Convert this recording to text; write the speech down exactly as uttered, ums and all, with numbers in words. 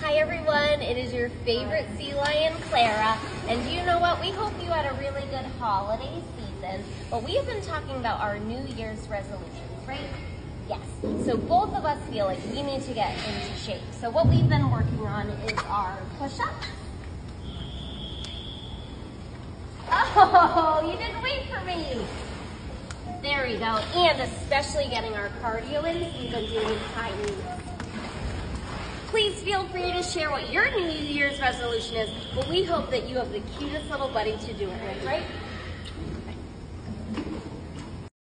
Hi everyone, it is your favorite sea lion, Clara. And do you know what? We hope you had a really good holiday season, but we have been talking about our New Year's resolutions, right? Yes. So both of us feel like we need to get into shape. So what we've been working on is our push-ups. Oh, you didn't wait for me. There we go. And especially getting our cardio in, we've been doing high knees. Please feel free to share what your New Year's resolution is, but we hope that you have the cutest little buddy to do it with, right?